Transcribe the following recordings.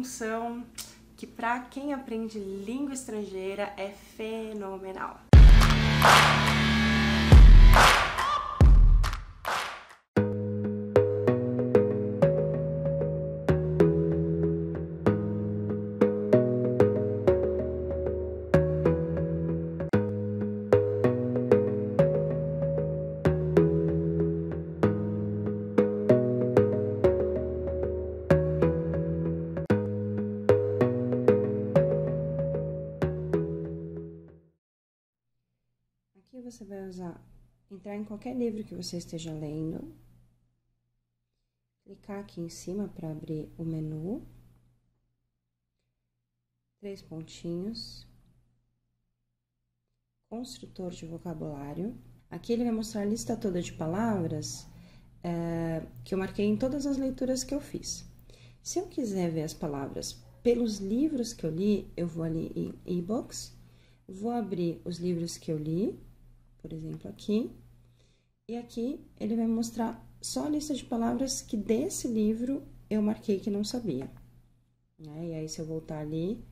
função que para quem aprende língua estrangeira é fenomenal. Aqui você vai entrar em qualquer livro que você esteja lendo, clicar aqui em cima para abrir o menu, 3 pontinhos, construtor de vocabulário. Aqui ele vai mostrar a lista toda de palavras que eu marquei em todas as leituras que eu fiz. Se eu quiser ver as palavras pelos livros que eu li, eu vou ali em e-books, vou abrir os livros que eu li, por exemplo, aqui, e aqui ele vai mostrar só a lista de palavras que desse livro eu marquei que não sabia. E aí, se eu voltar ali,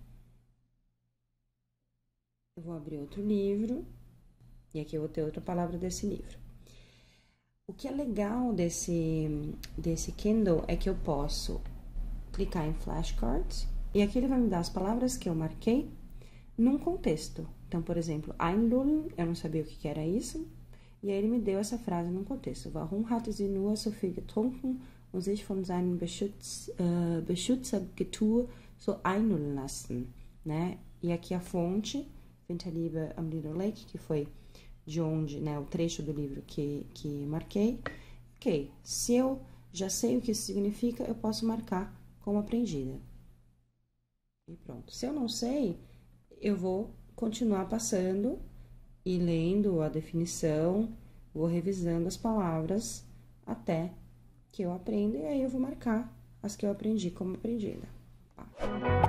eu vou abrir outro livro, e aqui eu vou ter outra palavra desse livro. O que é legal desse Kindle é que eu posso clicar em flashcards, e aqui ele vai me dar as palavras que eu marquei num contexto. Então, por exemplo, einlullen, eu não sabia o que era isso, e aí ele me deu essa frase num contexto. Warum hatte sie nur so viel getrunken und sich von seinem Beschützergetue so einlullen lassen, né? E aqui a fonte, Winterliebe am Lido Lake, que foi de onde, né, o trecho do livro que marquei. Ok, se eu já sei o que isso significa, eu posso marcar como aprendida. E pronto. Se eu não sei, eu vou continuar passando e lendo a definição, vou revisando as palavras até que eu aprenda, e aí eu vou marcar as que eu aprendi como aprendida. Tá?